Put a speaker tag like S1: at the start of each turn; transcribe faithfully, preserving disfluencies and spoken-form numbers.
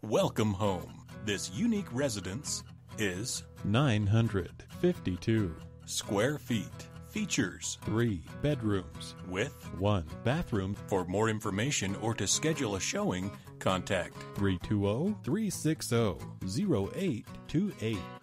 S1: Welcome home. This unique residence is
S2: nine hundred fifty-two
S1: square feet. Features
S2: three bedrooms
S1: with
S2: one bathroom.
S1: For more information or to schedule a showing, contact
S2: three two zero, three six zero, zero eight two eight.